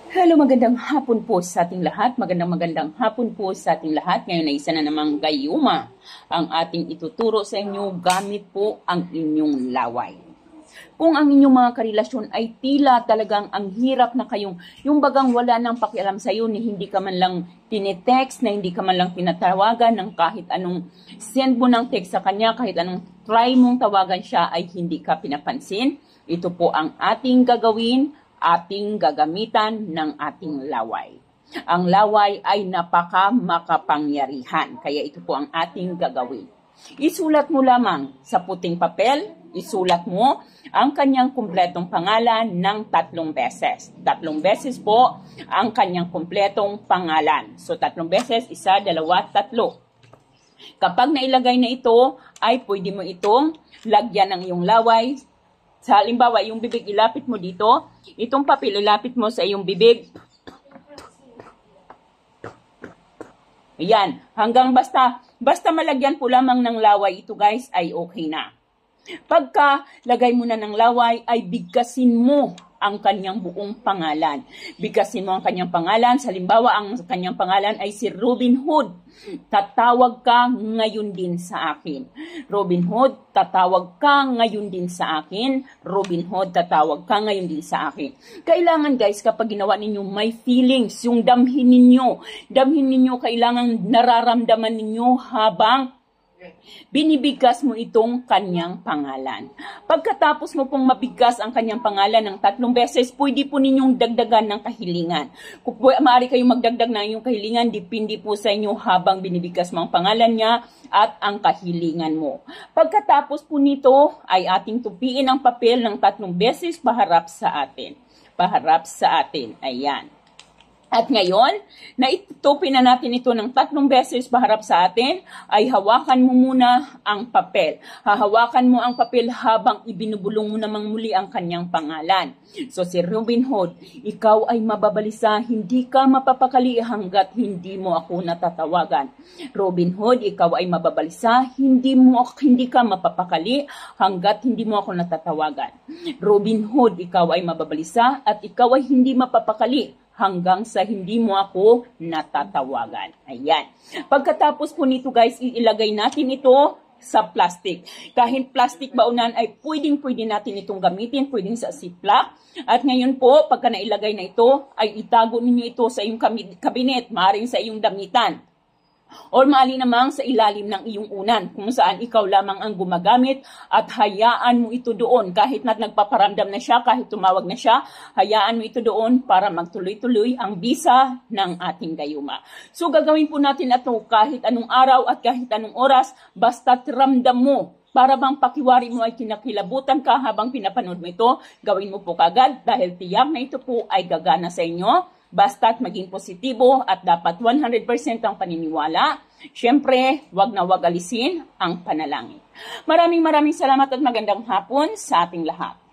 Hello, magandang hapon po sa ating lahat. Magandang hapon po sa ating lahat. Ngayon ay isa na namang gayuma ang ating ituturo sa inyo gamit po ang inyong laway. Kung ang inyong mga karelasyon ay tila talagang ang hirap na kayong, yung bagang wala nang pakialam sa iyo, ni hindi ka man lang tinetext, na hindi ka man lang tinatawagan ng kahit anong send mo ng text sa kanya, kahit anong try mong tawagan siya ay hindi ka pinapansin. Ito po ang ating gagawin, ating gagamitan ng ating laway. Ang laway ay napaka-makapangyarihan, kaya ito po ang ating gagawin. Isulat mo lamang sa puting papel, isulat mo ang kanyang kumpletong pangalan ng 3 beses. 3 beses po ang kanyang kumpletong pangalan. So 3 beses, 1, 2, 3. Kapag nailagay na ito, ay pwede mo itong lagyan ng iyong laway. Sa halimbawa, yung bibig, ilapit mo dito. Itong papel, ilapit mo sa iyong bibig. Ayan. Hanggang basta malagyan po lamang ng laway ito guys, ay okay na. Pagka lagay mo na ng laway, ay bigkasin mo ang kanyang buong pangalan. Bigkasin mo ang kanyang pangalan. Sa halimbawa, ang kanyang pangalan ay si Robin Hood. Tatawag ka ngayon din sa akin. Robin Hood, tatawag ka ngayon din sa akin. Robin Hood, tatawag ka ngayon din sa akin. Kailangan guys, kapag ginawa ninyo may feelings, yung damhin ninyo, kailangan nararamdaman ninyo habang binibigkas mo itong kanyang pangalan. Pagkatapos mo pong mabigkas ang kanyang pangalan ng 3 beses, pwede po ninyong dagdagan ng kahilingan. Kung maaari kayong magdagdag ng iyong kahilingan, depende po sa inyo habang binibigkas mo ang pangalan niya at ang kahilingan mo. Pagkatapos po nito, ay ating tupiin ang papel ng 3 beses paharap sa atin. Paharap sa atin. Ayan. At ngayon, na itupin na natin ito ng 3 beses paharap sa atin, ay hawakan mo muna ang papel. Hahawakan mo ang papel habang ibinubulong mo namang muli ang kanyang pangalan. So si Robin Hood, ikaw ay mababalisa, hindi ka mapapakali hanggat hindi mo ako natatawagan. Robin Hood, ikaw ay mababalisa, hindi ka mapapakali hanggat hindi mo ako natatawagan. Robin Hood, ikaw ay mababalisa at ikaw ay hindi mapapakali hanggang sa hindi mo ako natatawagan. Ayan. Pagkatapos po nito guys, ilagay natin ito sa plastic. Kahit plastic baunan ay pwedeng-pwede natin itong gamitin, pwedeng sa ziplock. At ngayon po, pagka nailagay na ito, ay itago ninyo ito sa iyong kabinet, maaaring sa iyong damitan. O maali namang sa ilalim ng iyong unan, kung saan ikaw lamang ang gumagamit at hayaan mo ito doon. Kahit na nagpaparamdam na siya, kahit tumawag na siya, hayaan mo ito doon para magtuloy-tuloy ang bisa ng ating gayuma. So gagawin po natin ito kahit anong araw at kahit anong oras, basta't ramdam mo. Para bang pakiwari mo ay kinakilabutan ka habang pinapanood mo ito, gawin mo po kagad dahil tiyak na ito po ay gagana sa inyo. Basta't maging positibo at dapat 100% ang paniniwala. Siyempre, wag na wag alisin ang panalangin. Maraming salamat at magandang hapon sa ating lahat.